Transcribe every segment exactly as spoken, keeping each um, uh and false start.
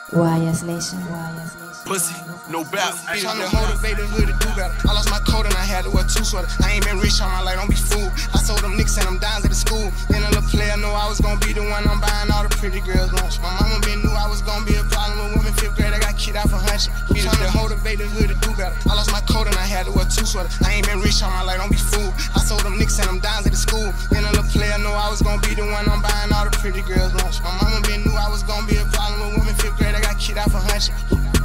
Y S Nation. Pussy, no bounce. I'm trying to motivate the hood to do better. I lost my coat and I had to wear two sweaters. I ain't been rich on my life, don't be fooled. I sold them nicks and them dimes at the school. Then a little player knew I was gonna be the one I'm buying all the pretty girls lunch. My mama been knew I was gonna be a problem with women. Fifth grade, I got kicked out for hunching. I'm trying to motivate the hood to do better. I lost my coat and I had to wear two sweaters. I ain't been rich on my life, don't be fooled. I sold them nicks and them dimes at the school. Then a little player knew I was gonna be the one I'm buying all the pretty girls lunch. My mama been knew I was gonna be a problem with women. Fifth grade, I got kicked out for hunching.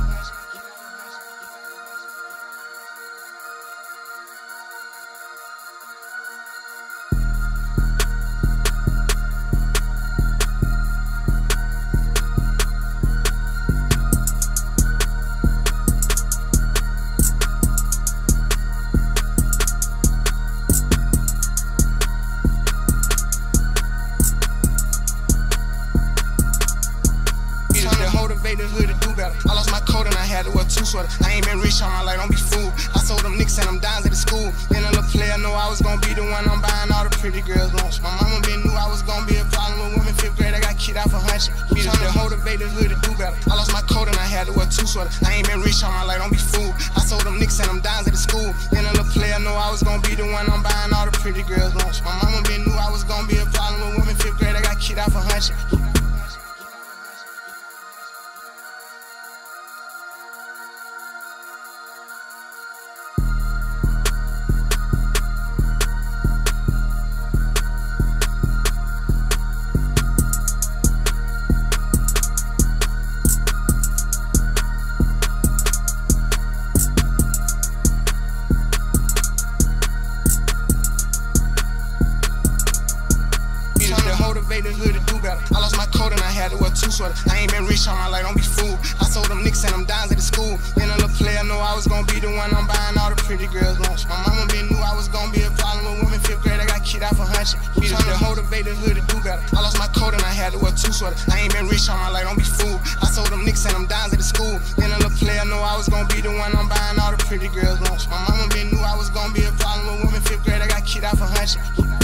Motivate the hood to do better. I lost my coat and I had to wear two sweaters. I ain't been rich on my life, don't be fooled. I sold them nicks and them dimes at the school. Then a little player knew I was gonna be the one I'm buying all the pretty girls lunch. My mama been knew I was gonna be a problem with women. Fifth grade, I got kicked out for hunching. I'm trying to motivate the hood to do better. I lost my coat and I had to wear two sweaters. I ain't been rich on my life, don't be fooled. I sold them nicks and them dimes at the school. Then a little player knew I was gonna be the one I'm buying all the pretty girls lunch. My mama been knew I was gonna be a problem with women. Fifth grade, I got kicked out for hunching. Motivate the hood to do better. I lost my coat and I had to wear two sweaters. I ain't been rich on my life, don't be fooled. I sold them nicks and them dimes at the school. Then a little player knew I was gonna be the one I'm buying all the pretty girls lunch. My mama been knew I was gonna be a problem with women. Fifth grade, I got kicked out for hunching. I'm trying to motivate the hood to do better. I lost my coat and I had to wear two sweaters. I ain't been rich on my life, don't be fooled. I sold them nicks and them dimes at the school. Then a little player knew I was gonna be the one I'm buying all the pretty girls lunch. My mama been knew I was gonna be a problem with women. Fifth grade, I got kicked out for hunching.